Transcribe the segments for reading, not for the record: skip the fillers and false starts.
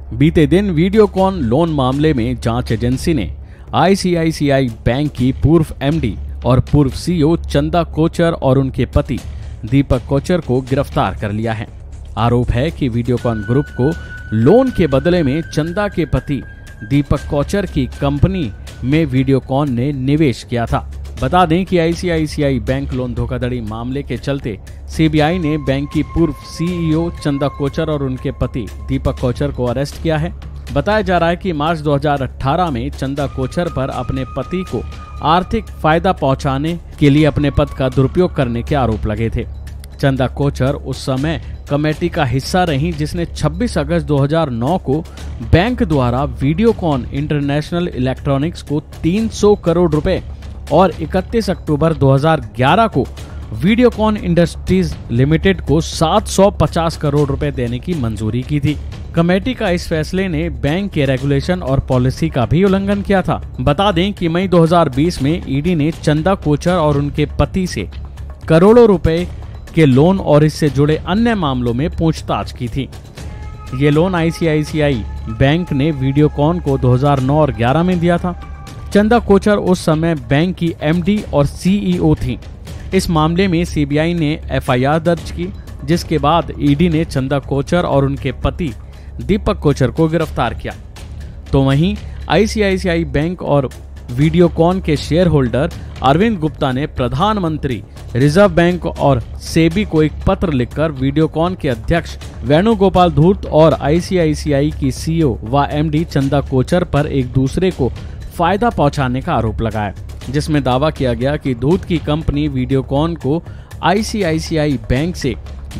बीते दिन वीडियोकॉन लोन मामले में जांच एजेंसी ने आईसीआईसीआई बैंक की पूर्व एमडी और पूर्व सीईओ चंदा कोचर और उनके पति दीपक कोचर को गिरफ्तार कर लिया है। आरोप है कि वीडियोकॉन ग्रुप को लोन के बदले में चंदा के पति दीपक कोचर की कंपनी में वीडियोकॉन ने निवेश किया था। बता दें कि आईसीआईसीआई बैंक लोन धोखाधड़ी मामले के चलते सीबीआई ने बैंक की पूर्व सीईओ चंदा कोचर और उनके पति दीपक कोचर को अरेस्ट किया है। बताया जा रहा है कि मार्च 2018 में चंदा कोचर पर अपने पति को आर्थिक फायदा पहुंचाने के लिए अपने पद का दुरुपयोग करने के आरोप लगे थे। चंदा कोचर उस समय कमेटी का हिस्सा रही जिसने 26 अगस्त 2009 को बैंक द्वारा वीडियोकॉन इंटरनेशनल इलेक्ट्रॉनिक्स को 300 करोड़ रुपए और 31 अक्टूबर 2011 को वीडियोकॉन इंडस्ट्रीज लिमिटेड को 750 करोड़ रुपए देने की मंजूरी की थी। कमेटी का इस फैसले ने बैंक के रेगुलेशन और पॉलिसी का भी उल्लंघन किया था। बता दें कि मई 2020 में ईडी ने चंदा कोचर और उनके पति से करोड़ों रुपए के लोन और इससे जुड़े अन्य मामलों में पूछताछ की थी। ये लोन आईसीआईसीआई बैंक ने वीडियोकॉन को 2009 और 11 में दिया था। चंदा कोचर उस समय बैंक की एमडी और सीईओ थी। इस मामले में सीबीआई ने एफआईआर दर्ज की, जिसके बाद ईडी ने चंदा कोचर और उनके पति दीपक कोचर को गिरफ्तार किया। तो वहीं आईसीआईसीआई बैंक और वीडियोकॉन के शेयर होल्डर अरविंद गुप्ता ने प्रधानमंत्री, रिजर्व बैंक और सेबी को एक पत्र लिखकर वीडियोकॉन के अध्यक्ष वेणुगोपाल धूत और आईसीआईसीआई की सीईओ व एमडी चंदा कोचर पर एक दूसरे को फायदा पहुंचाने का आरोप लगाया, जिसमें दावा किया गया कि धूत की कंपनी वीडियोकॉन को आईसीआईसीआई बैंक से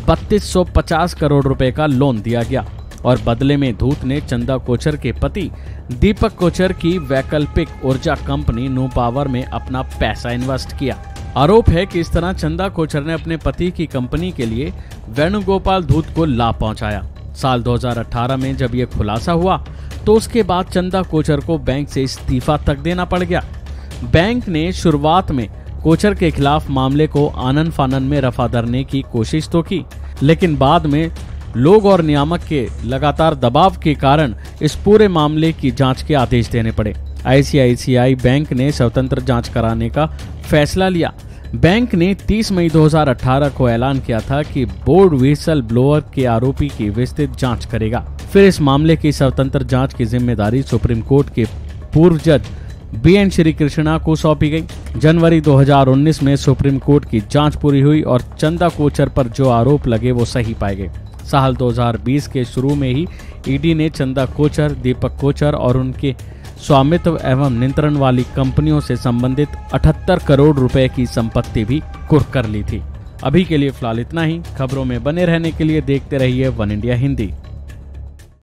3250 करोड़ रुपए का लोन दिया गया और बदले में धूत ने चंदा कोचर के पति दीपक कोचर की वैकल्पिक ऊर्जा कंपनी नो पावर में अपना पैसा इन्वेस्ट किया। आरोप है कि इस तरह चंदा कोचर ने अपने पति की कंपनी के लिए वेणुगोपाल धूत को लाभ पहुंचाया। साल 2018 में जब यह खुलासा हुआ तो उसके बाद चंदा कोचर को बैंक से इस्तीफा तक देना पड़ गया। बैंक ने शुरुआत में कोचर के खिलाफ मामले को आनन फानन में रफा दरने की कोशिश तो की, लेकिन बाद में लोग और नियामक के लगातार दबाव के कारण इस पूरे मामले की जांच के आदेश देने पड़े। आईसीआईसीआई बैंक ने स्वतंत्र जांच कराने का फैसला लिया। बैंक ने 30 मई 2018 को ऐलान किया था कि बोर्ड व्हिसल ब्लोअर के आरोपी की विस्तृत जांच करेगा। फिर इस मामले की स्वतंत्र जांच की जिम्मेदारी सुप्रीम कोर्ट के पूर्व जज बीएन श्री कृष्णा को सौंपी गई। जनवरी 2019 में सुप्रीम कोर्ट की जांच पूरी हुई और चंदा कोचर पर जो आरोप लगे वो सही पाए गए। साल 2020 के शुरू में ही ईडी ने चंदा कोचर, दीपक कोचर और उनके स्वामित्व एवं नियंत्रण वाली कंपनियों से संबंधित 78 करोड़ रुपए की संपत्ति भी कुर्क कर ली थी। अभी के लिए फिलहाल इतना ही। खबरों में बने रहने के लिए देखते रहिए वन इंडिया हिंदी।